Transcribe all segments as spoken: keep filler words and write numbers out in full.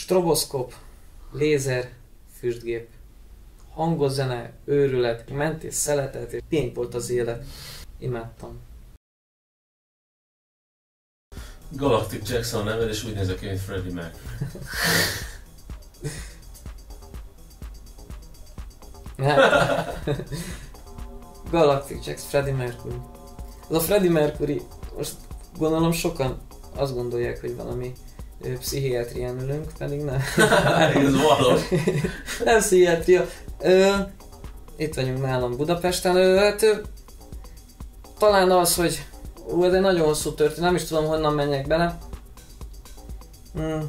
stroboszkop, lézer, füstgép, hangos zene, őrület, ment és szeletelt, és pénk volt az élet. Imádtam. Galactic Jackson a neved, és úgy nézek ki, mint Freddie Mercury. Galactic Jackson, Freddie Mercury. Az a Freddie Mercury, most gondolom sokan azt gondolják, hogy valami ö, pszichiátrián ülünk, pedig nem. Ez valós. Nem pszichiátria. Ö, itt vagyunk nálam Budapesten. Ö, hát, ö, talán az, hogy ú, ez egy nagyon hosszú történet, nem is tudom honnan menjek bele. Hmm.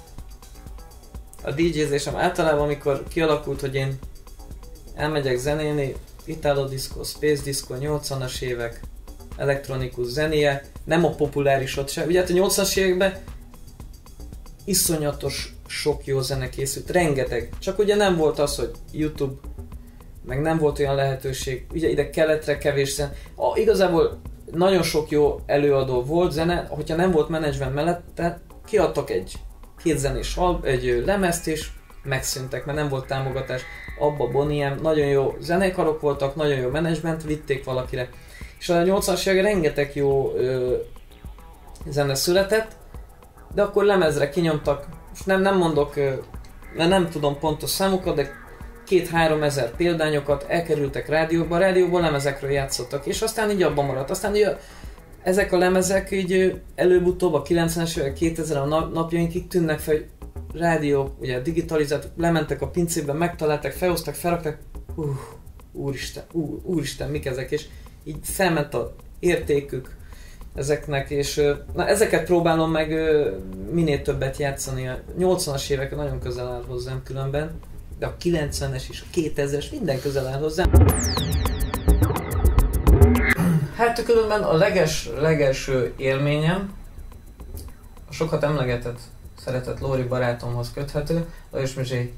A dé jézésem általában, amikor kialakult, hogy én elmegyek zenélni, Italo Disco, Space Disco, nyolcvanas évek, elektronikus zenéje, nem a populárisot sem. Ugye hát a nyolcvanas években iszonyatos sok jó zene készült, rengeteg. Csak ugye nem volt az, hogy YouTube, meg nem volt olyan lehetőség, ugye ide keletre kevés zene. A, igazából nagyon sok jó előadó volt zene, hogyha nem volt menedzsment mellette, kiadtak egy két zenés hal, egy lemezt és megszűntek, mert nem volt támogatás. Abba Boniem, nagyon jó zenekarok voltak, nagyon jó menedzsment, vitték valakire. És a nyolcvanas években rengeteg jó ö, zene született, de akkor lemezre kinyomtak, most nem, nem mondok, ö, mert nem tudom pontos számokat, de két-három ezer példányokat elkerültek rádióba, a rádióban lemezekről játszottak, és aztán így abban maradt. Aztán így a, ezek a lemezek így előbb-utóbb a kilencvenes évek, kétezer a napjainkig tűnnek fel, hogy rádió, ugye digitalizált, lementek a pincébe, megtalálták, felhoztak, felrakták, uh, úristen, uh, úristen, mik ezek, és így felment a értékük ezeknek, és na, ezeket próbálom meg minél többet játszani. A nyolcvanas évek nagyon közel áll hozzám különben, de a kilencvenes és a kétezres minden közel áll hozzám. Hát különben a leges, legelső élményem, a sokat emlegetett, szeretett Lóri barátomhoz köthető, Lajos Mizsé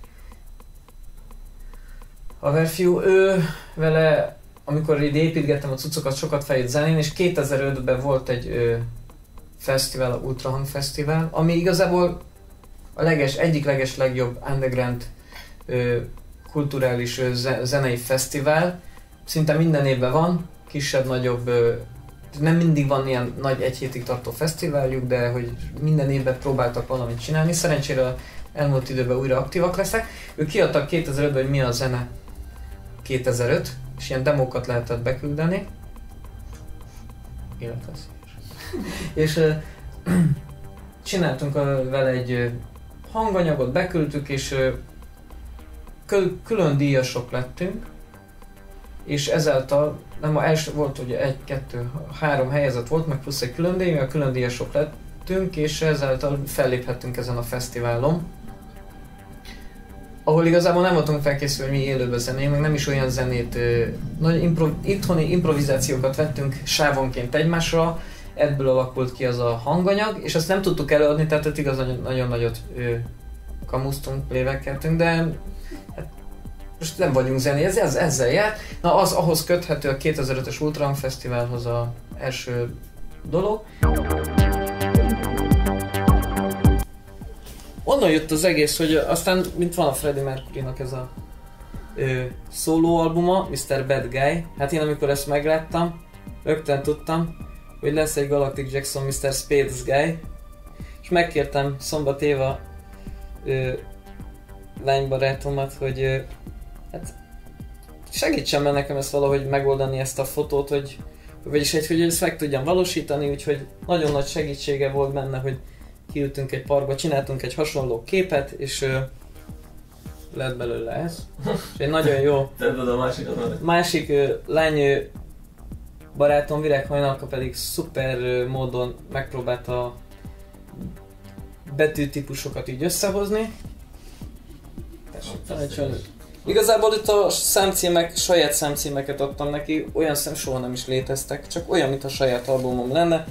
haverfiú, ő vele, amikor így építgettem a cuccokat, sokat fejött zenén, és kétezer-ötben volt egy ö, fesztivál, a Ultrahang Fesztivál, ami igazából a leges, egyik leges legjobb underground ö, kulturális ö, zenei fesztivál. Szinte minden évben van, kisebb-nagyobb, ö, nem mindig van ilyen nagy egy hétig tartó fesztiváljuk, de hogy minden évben próbáltak valamit csinálni. Szerencsére elmúlt időben újra aktívak lesznek. Ők kiadtak kétezer-ötben, hogy mi a zene kétezer-öt, és ilyen demókat lehetett beküldeni. Életveszélyes. És uh, csináltunk uh, vele egy uh, hanganyagot, beküldtük, és uh, kül- külön díjasok lettünk. És ezáltal, nem a első volt ugye egy, kettő, három helyezett volt, meg plusz egy külön díj, mi a külön díjasok lettünk, és ezáltal felléphettünk ezen a fesztiválon. Ahol igazából nem voltunk felkészülve, hogy mi élőben zenéljünk, meg nem is olyan zenét, nagy impro- itthoni improvizációkat vettünk sávonként egymásra, ebből alakult ki az a hanganyag, és azt nem tudtuk előadni, tehát ott igaz nagyon, nagyon nagyot kamusztunk, playback-eltünk, de hát, most nem vagyunk zené, ez, ez, ezzel jár. Na az ahhoz köthető a kétezer-ötös Ultrahang Fesztiválhoz az első dolog. Onnan jött az egész, hogy aztán, mint van a Freddie Mercurynak ez a ö, szólóalbuma, miszter Bad Guy. Hát én amikor ezt megláttam, rögtön tudtam, hogy lesz egy Galactic Jackson miszter Space Guy. És megkértem Szombat Éva ö, lánybarátomat, hogy ö, hát segítsen meg nekem ezt valahogy megoldani, ezt a fotót, hogy vagyis egy, hogy ezt meg tudjam valósítani, úgyhogy nagyon nagy segítsége volt benne, hogy kiültünk egy parkba, csináltunk egy hasonló képet, és ö, lett belőle ez. És egy nagyon jó a másikat, másik ö, lány ö, barátom, Virághajnalka pedig szuper ö, módon megpróbálta a betűtípusokat így összehozni. Tessék, igazából itt a számcímek, saját számcímeket adtam neki, olyan szem soha nem is léteztek, csak olyan, mint a saját albumom lenne.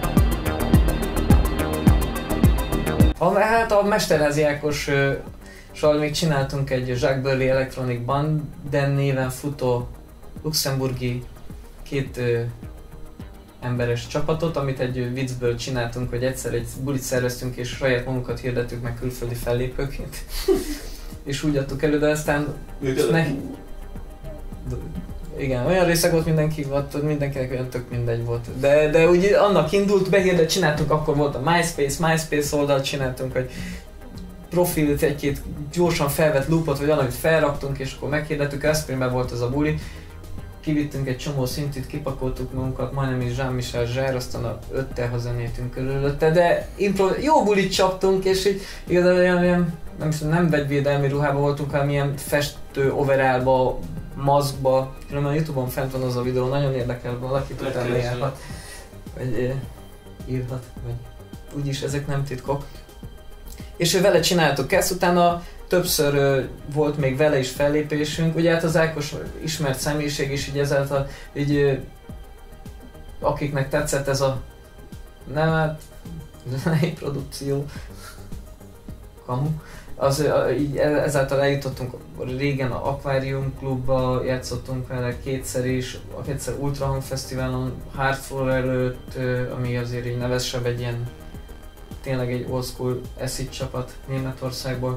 A, hát a Mesterházi Ákossal még csináltunk egy Jacques Burley Electronic Band néven futó luxemburgi két ö, emberes csapatot, amit egy viccből csináltunk, hogy egyszer egy bulit szerveztünk és saját magunkat hirdettük meg külföldi fellépőként. És úgy adtuk elő, de aztán... Ne... Igen, olyan részeg volt mindenki, ott mindenkinek olyan tök mindegy volt. De, de úgy annak indult, behirdet csináltunk, akkor volt a MySpace, MySpace oldalt csináltunk, hogy profilt, egy-két gyorsan felvett loopot, vagy valamit felraktunk, és akkor meghirdettük, Eszprémben volt az a buli. Kivittünk egy csomó szintit, kipakoltuk magunkat, majdnem is Jean-Michel Zsár, aztán a öttel hazanétünk körülötte, de impro- jó bulit csaptunk, és így igazából olyan, olyan nem, nem vegyvédelmi ruhában voltunk, hanem ilyen festő overallba, maszkba. Különben a Youtube-on fent van az a videó, nagyon érdekel, valakit utána járhat, vagy eh, írhat, vagy úgyis ezek nem titkok. És ő vele csináltuk ezt, utána többször ö, volt még vele is fellépésünk, ugye hát az Ákos ismert személyiség is, így ezáltal így, ö, akiknek tetszett ez a nem hát, zenei produkció, kamu, az, ö, így ezáltal eljutottunk régen a Aquarium klubba, játszottunk vele kétszer is, kétszer Ultrahang Fesztiválon, Hardfloor előtt, ö, ami azért így nevezsebb, egy ilyen tényleg egy old school acid csapat Németországból.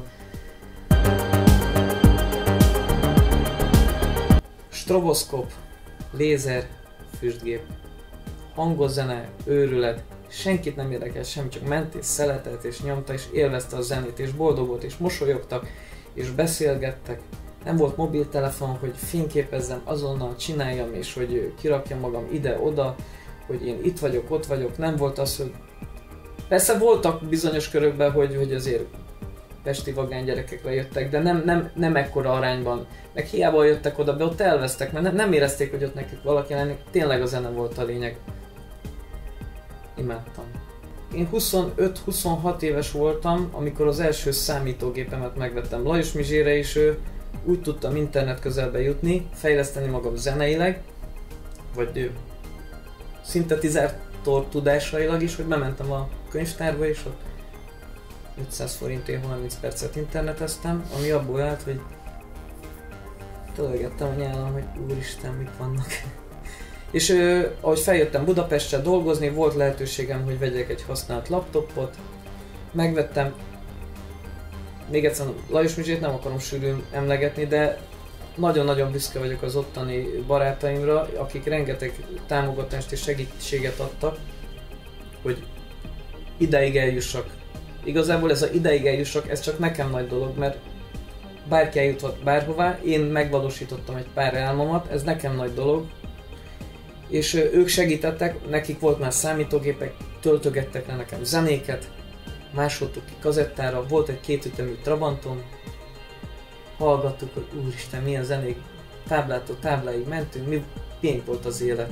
Stroboszkop, lézer, füstgép, hangos zene, őrület, senkit nem érdekelt semmi, csak ment és szeletelt és nyomta és élvezte a zenét és boldog volt és mosolyogtak és beszélgettek. Nem volt mobiltelefon, hogy fényképezzem, azonnal csináljam és hogy kirakjam magam ide-oda, hogy én itt vagyok, ott vagyok, nem volt az, hogy persze voltak bizonyos körökben, hogy, hogy azért pesti vagány gyerekekre jöttek, de nem, nem, nem ekkora arányban. Meg hiába jöttek oda, de ott elvesztek, mert nem érezték, hogy ott nekik valaki lenni, tényleg a zene volt a lényeg. Imádtam. Én huszonöt-huszonhat éves voltam, amikor az első számítógépemet megvettem Lajos Mizsére, és ő úgy tudtam internet közelbe jutni, fejleszteni magam zeneileg, vagy ő, szintetizátor tudásailag is, hogy bementem a könyvtárba, és ott ötszáz forintért harminc percet interneteztem, ami abból állt, hogy tölgettem a nyálam, hogy úristen, mik vannak. És ö, ahogy feljöttem Budapestre dolgozni, volt lehetőségem, hogy vegyek egy használt laptopot. Megvettem, még egyszer Lajos Mizsét nem akarom sűrűn emlegetni, de nagyon-nagyon büszke vagyok az ottani barátaimra, akik rengeteg támogatást és segítséget adtak, hogy ideig eljussak. Igazából ez a ideig eljussak, ez csak nekem nagy dolog, mert bárki eljuthat bárhová, én megvalósítottam egy pár álmomat, ez nekem nagy dolog. És ők segítettek, nekik volt már számítógépek, töltögettek le nekem zenéket, másoltuk ki kazettára, volt egy kétütemű Trabantom, hallgattuk, hogy úristen, milyen zenék, táblától tábláig mentünk, mi pénk volt az élet.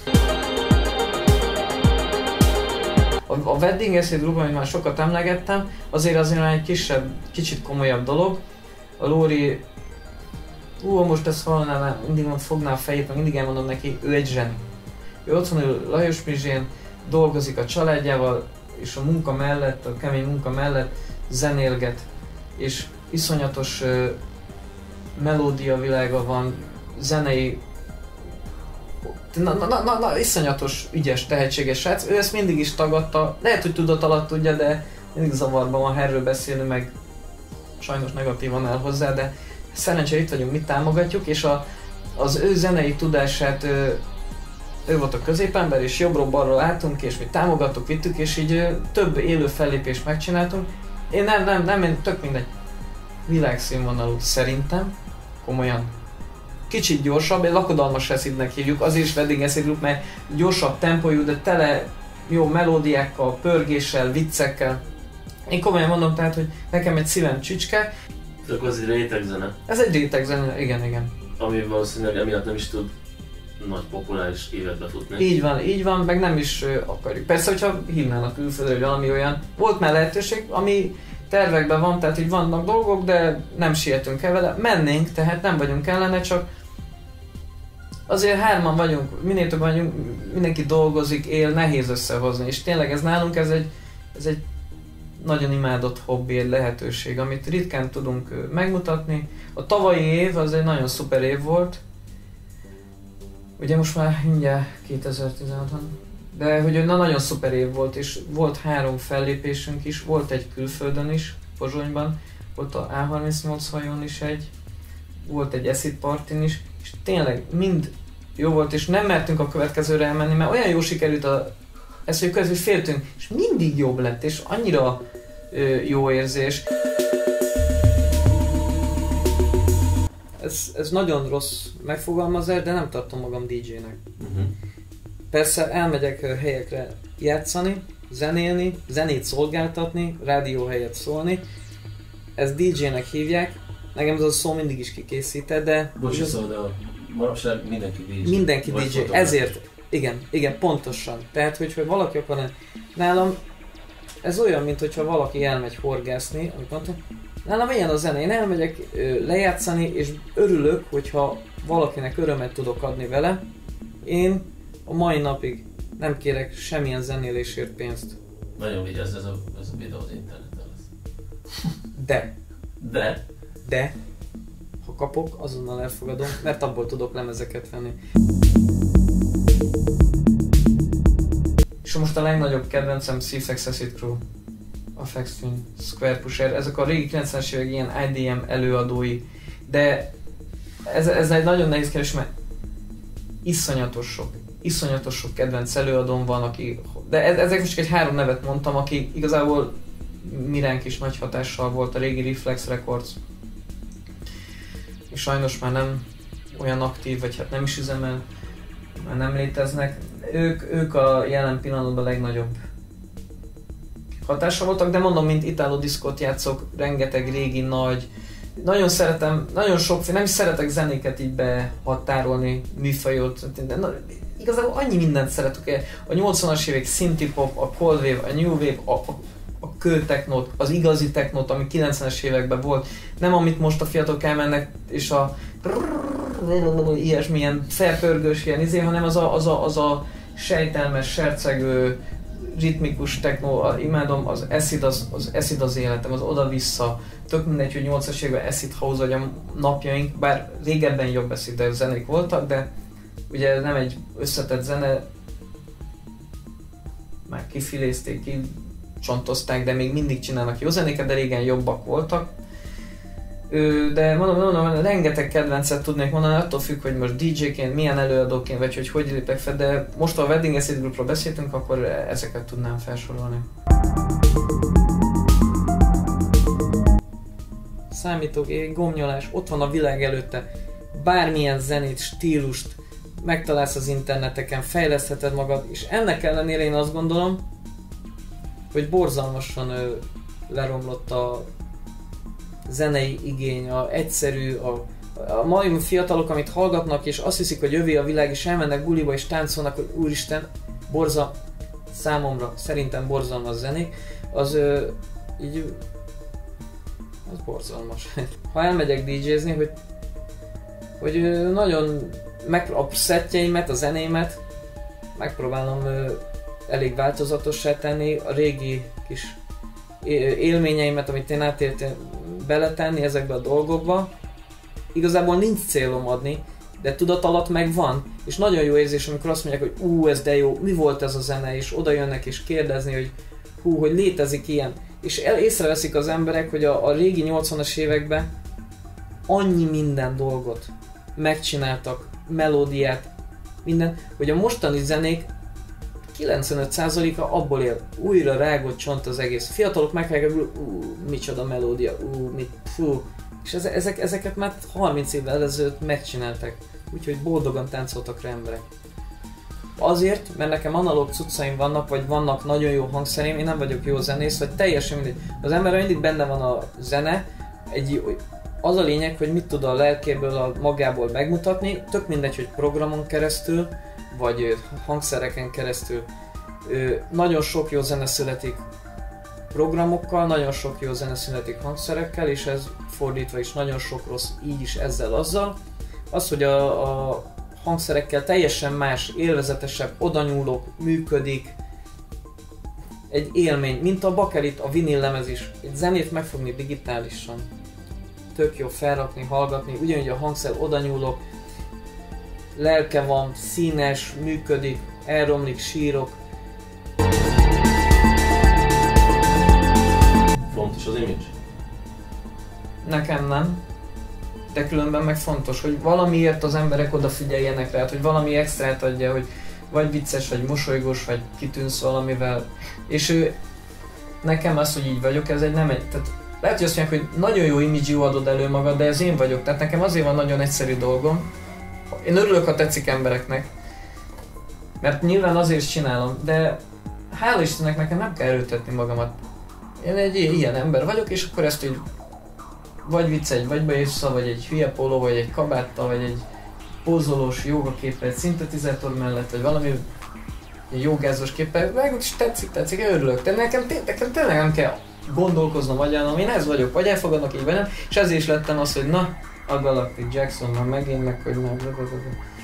A, a wedding acid group, amit már sokat emlegettem, azért azért egy kisebb, kicsit komolyabb dolog. A Lóri, ú, most ezt hallanál, mindig mond, fogná a fejét, meg mindig elmondom neki, ő egy zseni. Ő otthon ül Lajos Mizsén, dolgozik a családjával, és a munka mellett, a kemény munka mellett zenélget, és iszonyatos uh, melódia világa van, zenei, na, na, na, na, na, iszonyatos, ügyes, tehetséges srác. Ő ezt mindig is tagadta, lehet, hogy tudat alatt tudja, de mindig zavarban van erről beszélni, meg sajnos negatívan áll hozzá, de szerencsére itt vagyunk, mit támogatjuk, és a, az ő zenei tudását, ő, ő volt a középember, és jobbról-balról álltunk, és mi támogattuk, vittük, és így ő, több élő fellépést megcsináltunk. Én nem, nem, nem, én tök mindegy világszínvonalú szerintem, komolyan. Kicsit gyorsabb, egy lakodalmas acidnek hívjuk, azért is wedding acid group, mert gyorsabb tempójú, de tele jó melódiákkal, pörgéssel, viccekkel. Én komolyan mondom, tehát, hogy nekem egy szívem csücske. De akkor ez egy rétegzene. Ez egy rétegzene, igen, igen. Ami valószínűleg emiatt nem is tud nagy populáris évet befutni. Így van, így van, meg nem is uh, akarjuk. Persze, hogyha hívnának külföldre, hogy valami olyan. Volt már lehetőség, ami tervekben van, tehát így vannak dolgok, de nem sietünk el vele. Mennénk, tehát nem vagyunk ellene, csak azért hárman vagyunk, minél több vagyunk, mindenki dolgozik, él, nehéz összehozni, és tényleg ez nálunk ez egy, ez egy nagyon imádott hobbi, egy lehetőség, amit ritkán tudunk megmutatni. A tavalyi év az egy nagyon szuper év volt. Ugye most már mindjárt kétezer-tizenhat van. De hogy na, nagyon szuper év volt, és volt három fellépésünk is, volt egy külföldön is, Pozsonyban, volt a á harmincnyolc hajón is egy, volt egy Acid Partyn is, és tényleg mind jó volt, és nem mertünk a következőre elmenni, mert olyan jó sikerült a ezt, hogy közben féltünk, és mindig jobb lett, és annyira ö, jó érzés. Ez, ez nagyon rossz megfogalmazás, de nem tartom magam dé jének. Uh-huh. Persze elmegyek helyekre játszani, zenélni, zenét szolgáltatni, rádió helyett szólni. Ezt dé jének hívják, nekem ez a szó mindig is kikészített, de... Bocs, szó, de manapság mindenki dé jé. Mindenki dé jé, ezért, igen, igen, pontosan. Tehát, hogyha valaki akar... Nálam ez olyan, mint hogyha valaki elmegy horgászni, amit mondtam, nálam ilyen a zene, én elmegyek ö, lejátszani, és örülök, hogyha valakinek örömet tudok adni vele. Én a mai napig nem kérek semmilyen zenélésért pénzt. Nagyon vigyázz, ez a, ez a videó az interneten lesz. De. De. De. Ha kapok, azonnal elfogadom, mert abból tudok lemezeket venni. És most a legnagyobb kedvencem Seaflex Acid Crew. Affect Twin, Square Pusher, ezek a régi kilencvenes évek ilyen i dé em előadói, de ez, ez egy nagyon nehéz kérdés, mert iszonyatos sok, iszonyatos sok kedvenc előadón van, aki, de ezek most csak egy három nevet mondtam, aki igazából miránk is nagy hatással volt, a régi Reflex Records, és sajnos már nem olyan aktív, vagy hát nem is üzemel, már nem léteznek. Ők, ők a jelen pillanatban a legnagyobb hatással voltak, de mondom, mint Italo diszkót játszok, rengeteg régi nagy, nagyon szeretem, nagyon sok, nem is szeretek zenéket így behatárolni, műfajot, de na, igazából annyi mindent szeretek, a nyolcvanas évek synthi pop, a cold wave, a new wave, a, a, a kőtechnót, az igazi technót, ami kilencvenes években volt, nem amit most a fiatalok elmennek, és a ilyesmilyen felpörgős ilyen izé, hanem az a, az a, az a sejtelmes, sercegő, ritmikus techno, imádom, az acid az, az acid az életem, az oda-vissza, tök mindegy, hogy nyolcas években acid house vagy a napjaink, bár régebben jobb acid zenék voltak, de ugye nem egy összetett zene, már kifilézték, kicsontozták, de még mindig csinálnak jó zenéket, de régen jobbak voltak. De mondom, mondom, rengeteg kedvencet tudnék mondani, attól függ, hogy most dé jéként, milyen előadóként, vagy hogy hogy lépek fel, de most a Wedding Acid Groupról beszéltünk, akkor ezeket tudnám felsorolni. Számítógép, gomnyolás, ott van a világ előtte, bármilyen zenét, stílust megtalálsz az interneteken, fejlesztheted magad, és ennek ellenére én azt gondolom, hogy borzalmasan ö, leromlott a zenei igény, a egyszerű, a, a mai fiatalok, amit hallgatnak, és azt hiszik, hogy övé a világ, és elmennek buliba és táncolnak, hogy úristen, borza, számomra, szerintem borzalmas zenék, az ö, így, az borzalmas. Ha elmegyek dé jézni, hogy, hogy ö, nagyon, meg, a szettjeimet, a zenémet megpróbálom ö, elég változatossá tenni, a régi kis élményeimet, amit én átéltem, beletenni ezekbe a dolgokba. Igazából nincs célom adni, de tudat alatt megvan, és nagyon jó érzés, amikor azt mondják, hogy ú, ez de jó, mi volt ez a zene, és oda jönnek és kérdezni, hogy hú, hogy létezik ilyen. És el, észreveszik az emberek, hogy a, a régi nyolcvanas években annyi minden dolgot megcsináltak, melódiát, minden, hogy a mostani zenék kilencvenöt százaléka abból él, újra rágott csont az egész. Fiatalok meghallják, hogy ú, micsoda melódia, ú, mit, fú. És ezek, ezeket már harminc évvel ezelőtt megcsináltak, úgyhogy boldogan táncoltak rá emberek. Azért, mert nekem analóg cuccaim vannak, vagy vannak nagyon jó hangszereim, én nem vagyok jó zenész, vagy teljesen mindegy. Az emberben mindig benne van a zene, egy, az a lényeg, hogy mit tud a lelkéből, a magából megmutatni, tök mindegy, hogy programon keresztül, vagy hangszereken keresztül. Nagyon sok jó zene születik programokkal, nagyon sok jó zene születik hangszerekkel, és ez fordítva is nagyon sok rossz így is ezzel azzal. Az, hogy a, a hangszerekkel teljesen más, élvezetesebb, odanyúlok, működik, egy élmény, mint a bakelit, a vinil lemez is. Egy zenét megfogni digitálisan, tök jó felrakni, hallgatni, ugyanúgy a hangszer odanyúlok, lelke van, színes, működik, elromlik, sírok, Nincs az image? Nekem nem. De különben meg fontos, hogy valamiért az emberek odafigyeljenek rá, hogy valami extrát adja, hogy vagy vicces, vagy mosolygós, vagy kitűnsz valamivel. És ő, nekem az, hogy így vagyok, ez egy nem egy, tehát lehet, hogy azt mondják, hogy nagyon jó image-jú adod elő magad, de ez én vagyok, tehát nekem azért van nagyon egyszerű dolgom. Én örülök, ha tetszik embereknek, mert nyilván azért csinálom, de hála Istennek nekem nem kell erőltetni magamat. Én egy ilyen ember vagyok, és akkor ezt így vagy viccegy, vagy bejössza, vagy egy hülye póló, vagy egy kabáttal, vagy egy pózolós jogaképre, egy szintetizátor mellett, vagy valami egy jogázós képpel, meg is tetszik, tetszik, örülök. De nekem, nekem tényleg nem kell gondolkoznom, agyalnom, én ez vagyok, vagy elfogadnak így, vagy nem, és ezért is lettem az, hogy na, a Galactic Jackson már megint, meg hogy nem,